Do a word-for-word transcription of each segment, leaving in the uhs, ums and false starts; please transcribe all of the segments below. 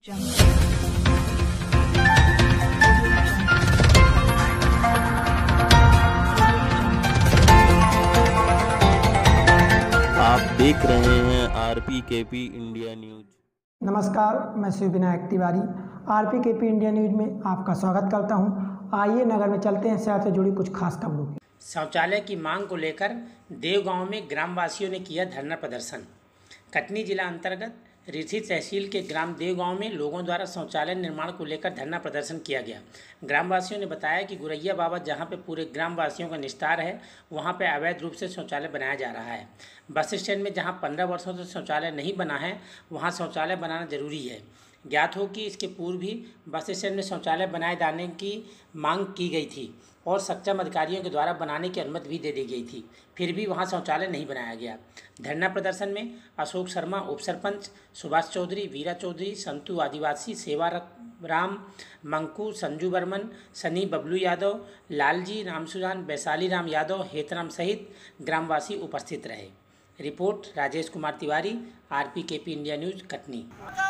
आप देख रहे हैं आरपी केपी इंडिया न्यूज। नमस्कार, मैं Shiv Vinayak Tiwari RP KP India news में आपका स्वागत करता हूं। आइए नगर में चलते हैं शहर से जुड़ी कुछ खास खबरों की। शौचालय की मांग को लेकर देवगांव में ग्रामवासियों ने किया धरना प्रदर्शन। कटनी जिला अंतर्गत रीठी तहसील के ग्राम देवगांव में लोगों द्वारा शौचालय निर्माण को लेकर धरना प्रदर्शन किया गया। ग्रामवासियों ने बताया कि गुरैया बाबा जहां पे पूरे ग्रामवासियों का निस्तार है, वहां पे अवैध रूप से शौचालय बनाया जा रहा है। बस स्टैंड में जहां पंद्रह वर्षों से शौचालय नहीं बना है, वहां शौचालय बनाना जरूरी है। ज्ञात हो कि इसके पूर्व भी बस स्टैंड में शौचालय बनाए जाने की मांग की गई थी और सक्षम अधिकारियों के द्वारा बनाने की अनुमति भी दे दी गई थी, फिर भी वहां शौचालय नहीं बनाया गया। धरना प्रदर्शन में अशोक शर्मा उप सरपंच, सुभाष चौधरी, वीरा चौधरी, संतू आदिवासी, सेवा राम, मंकू, संजू बर्मन, सनी बबलू यादव, लालजी रामसुजान, वैशाली राम यादव, हेतराम सहित ग्रामवासी उपस्थित रहे। Report Rajesh Kumar Tiwari, RP KP India news, Katni.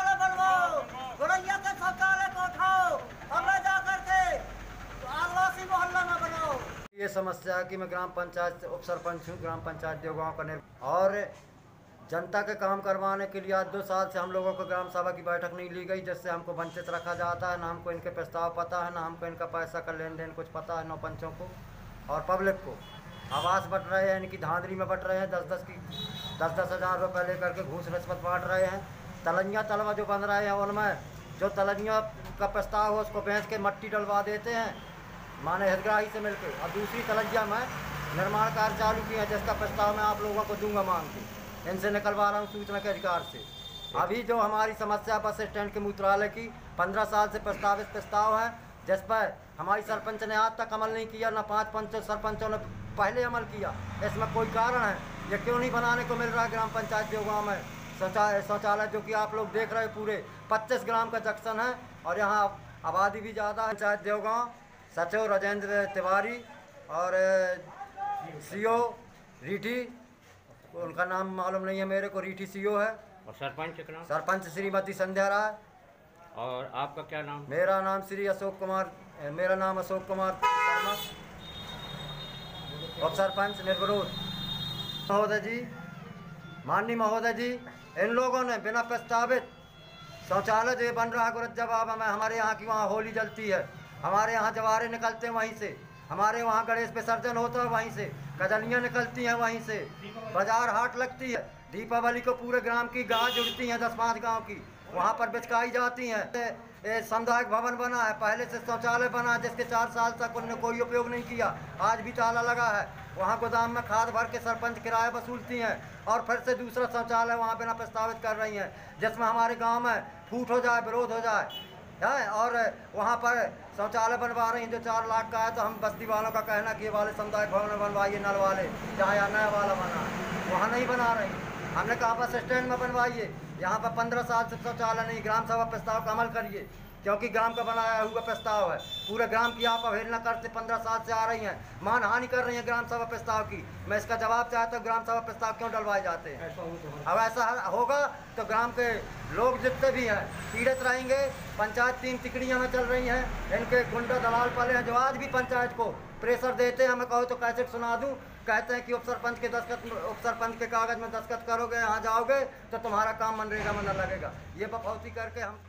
ये समस्या है कि मैं ग्राम पंचायत उप सरपंच हूँ, ग्राम पंचायत देवगांव का निर् और जनता के काम करवाने के लिए आज दो साल से हम लोगों को ग्राम सभा की बैठक नहीं ली गई, जिससे हमको वंचित रखा जाता है। ना हमको इनके प्रस्ताव पता है, ना हमको इनका पैसा का लेन देन कुछ पता है। नौ पंचों को और पब्लिक को आवास बट रहे हैं, इनकी धांधली में बट रहे हैं। दस दस की दस दस हज़ार रुपये लेकर के घूस रिश्वत बांट रहे हैं। तलैया तलवा जो बन रहे हैं, उनमें जो तलैया का प्रस्ताव हो उसको बेच के मट्टी डलवा देते हैं माने हितग्राही से मिलकर, और दूसरी तलैया में निर्माण कार्य चालू किया है, जिसका प्रस्ताव मैं आप लोगों को दूंगा मांग के। इनसे निकलवा रहा हूँ सूचना के अधिकार से। अभी जो हमारी समस्या बस स्टैंड के मूत्रालय की पंद्रह साल से प्रस्तावित प्रस्ताव है, जिस पर हमारी सरपंच ने आज तक अमल नहीं किया, न पाँच पंच सरपंचों ने पहले अमल किया। इसमें कोई कारण है, ये क्यों नहीं बनाने को मिल रहा है ग्राम पंचायत देवगांव में शौचालय शौचालय जो कि आप लोग देख रहे हैं। पूरे पच्चीस ग्राम का जंक्शन है और यहाँ आबादी भी ज़्यादा है। पंचायत देवगांव सचिव राजेंद्र तिवारी और सीओ रीठी, उनका नाम मालूम नहीं है मेरे को, रीठी सीओ है। और सरपंच का नाम? सरपंच श्रीमती संध्या राय। और आपका क्या नाम? मेरा नाम श्री अशोक कुमार मेरा नाम अशोक कुमार शर्मा, उप सरपंच निर्विरोध। महोदय जी, माननीय महोदय जी, इन लोगों ने बिना प्रस्तावित शौचालय जो बन रहा है जवाब में, हमारे यहाँ की वहाँ होली जलती है, हमारे यहाँ जवारे निकलते हैं वहीं से, हमारे वहाँ गणेश विसर्जन होता है वहीं से, कजलियाँ निकलती हैं वहीं से, बाजार हाट लगती है, दीपावली को पूरे ग्राम की गाय जुड़ती हैं, दस पाँच गांव की, वहाँ पर बिचकाई जाती हैं। सामुदायिक भवन बना है, पहले से शौचालय बना है जिसके चार साल तक उन्होंने कोई उपयोग नहीं किया, आज भी ताला लगा है। वहाँ गोदाम में खाद भर के सरपंच किराया वसूलती हैं और फिर से दूसरा शौचालय वहाँ बिना प्रस्तावित कर रही हैं, जिसमें हमारे गाँव में फूट हो जाए, विरोध हो जाए है। और वहाँ पर शौचालय बनवा रही हैं जो चार लाख का है, तो हम बस्ती वालों का कहना कि ये वाले सामुदायिक भवन बनवाइए, नल वाले जहाँ या नया वाला बना है वहाँ नहीं बना रही। हमने कहा बस स्टैंड में बनवाइए, यहाँ पर पंद्रह साल से शौचालय नहीं। ग्राम सभा प्रस्ताव का अमल करिए, क्योंकि ग्राम का बनाया हुआ प्रस्ताव है। पूरे ग्राम की आप अवहेलना करते पंद्रह साल से आ रही हैं, मानहानि कर रही हैं ग्राम सभा प्रस्ताव की। मैं इसका जवाब चाहता हूँ, ग्राम सभा प्रस्ताव क्यों डलवाए जाते हैं? अब ऐसा होगा तो ग्राम के लोग जितने भी हैं पीड़ित रहेंगे। पंचायत तीन तिकड़ियाँ में चल रही हैं, इनके गुंडा दलाल पले हैं जो आज भी पंचायत को प्रेशर देते हैं। हमें कहो तो कैसे सुना दूँ, कहते हैं कि उप सरपंच के दस्तखत उप सरपंच के कागज़ में दस्तखत करोगे, यहाँ जाओगे तो तुम्हारा काम मनरेगा में न लगेगा। ये बफौती करके हम